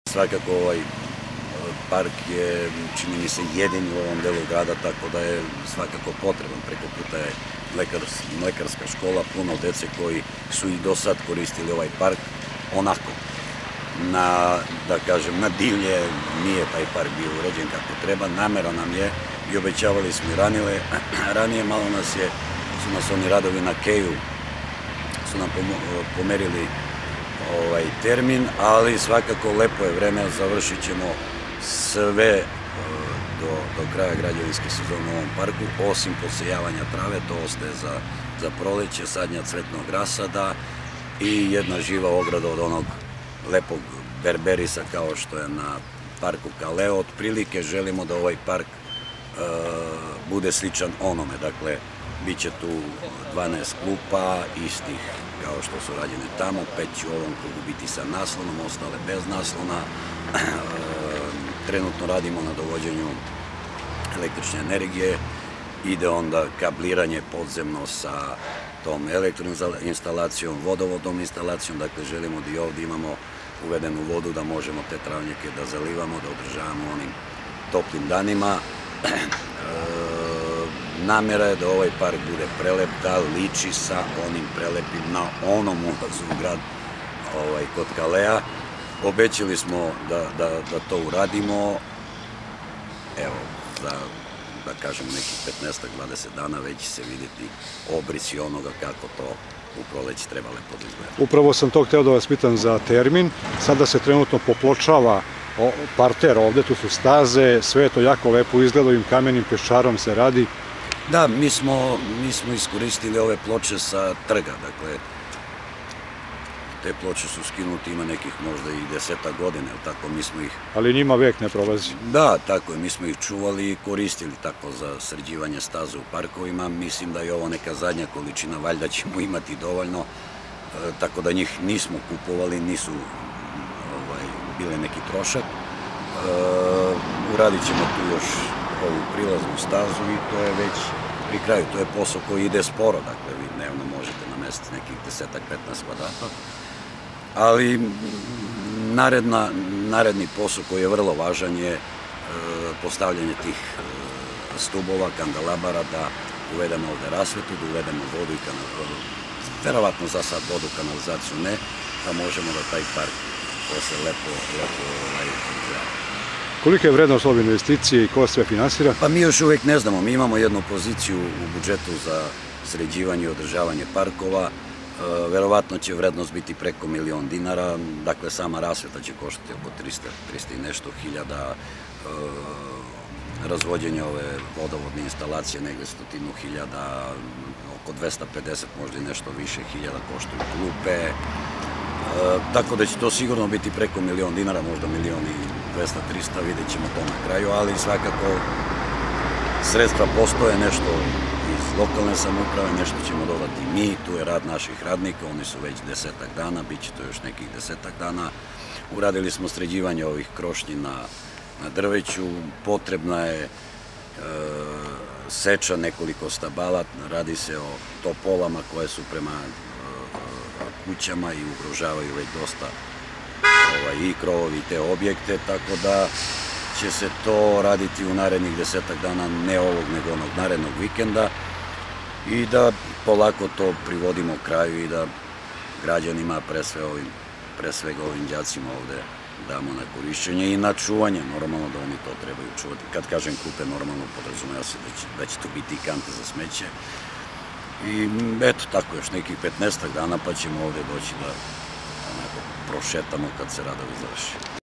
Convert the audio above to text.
Svakako ovaj park je, čini mi se, jedini u ovom delu grada, tako da je svakako potreban. Preko puta je mlekarska škola, puno dece koji su i do sad koristili ovaj park onako. Da kažem, na divlje nije taj park bio uređen kako treba, namera nam je i obećavali smo i ranije, malo su nas oni radovi na Keju, su nam pomerili termin, ali svakako lepo je vreme, završit ćemo sve do kraja građevinske sezone u ovom parku, osim posejavanja trave, to ostaje za proleće, sadnja cvetnog rasada i jedna živa ograda od onog lepog berberisa kao što je na parku Kaleo. Otprilike želimo da ovaj park bude sličan onome, dakle, bit će tu 12 klupa istih kao što su rađene tamo, 5 će u ovom krugu biti sa naslonom, ostale bez naslona. Trenutno radimo na dovođenju električne energije, ide onda kabliranje podzemno sa tom elektroinstalacijom, vodovodnom instalacijom, dakle želimo da i ovdje imamo uvedenu vodu, da možemo te travnjake da zalivamo, da održavamo onim toplim danima. Namera je da ovaj park bude prelep, da liči sa onim prelepim na onom ulazu u grad kod Kalea. Obećali smo da to uradimo, evo, da kažem nekih 15-20 dana već će se vidjeti obrisi onoga kako to u proleći treba lepo da izgleda. Upravo sam to hteo da vas pitam za termin, sada se trenutno popločava parter ovde, tu su staze, sve je to jako lepo izgleda, ovim kamenim peščarom se radi. Da, mi smo iskoristili ove ploče sa trga, dakle, te ploče su skinuti, ima nekih možda i 10 godina, tako mi smo ih... Ali njima vek ne prolazi. Da, tako je, mi smo ih čuvali i koristili tako za sređivanje staza u parkovima. Mislim da je ovo neka zadnja količina, valjda ćemo imati dovoljno, tako da njih nismo kupovali, nisu bile neki trošak. Uradit ćemo tu još ovu prilaznu stazu i to je već pri kraju. To je posao koji ide sporo, dakle vi dnevno možete namestiti nekih 10-15 kvadrata. Ali naredni posao koji je vrlo važan je postavljanje tih stubova, kandelabara, da uvedemo ovde rasvetu, da uvedemo vodu i verovatno za sad vodu, kanalizaciju ne, da možemo da taj park posle lepo izgleda. Kolika je vrednost ove investicije i ko sve finansira? Pa mi još uvek ne znamo, mi imamo jednu poziciju u budžetu za sređivanje i održavanje parkova, verovatno će vrednost biti preko $1.000.000, dakle sama rasveta će koštati oko 300 i nešto hiljada, razvođenje ove vodovodne instalacije negde 100.000, oko 250, možda i nešto više hiljada koštaju klupe, tako da će to sigurno biti preko $1.000.000, možda 1.200.000-300.000, vidjet ćemo to na kraju, ali svakako sredstva postoje, nešto iz lokalne samouprave, nešto ćemo dodati mi, tu je rad naših radnika, oni su već 10-ak dana, bit će to još nekih 10-ak dana. Uradili smo sređivanje ovih krošnji na drveću, potrebna je seča nekoliko stabala, radi se o topolama koje su prema kućama i ugrožavaju već dosta i krovovi te objekte, tako da će se to raditi u narednih 10-ak dana, ne ovog nego onog narednog vikenda, i da polako to privodimo kraju i da građanima, pre svega ovim đacima ovde, damo na korišćenje i na čuvanje, normalno da oni to trebaju čuvati. Kad kažem klupe, normalno podrazumeva se da će tu biti i kante za smeće. I eto, tako još nekih 15 dana pa ćemo ovde doći da prošetamo kad se radovi završi.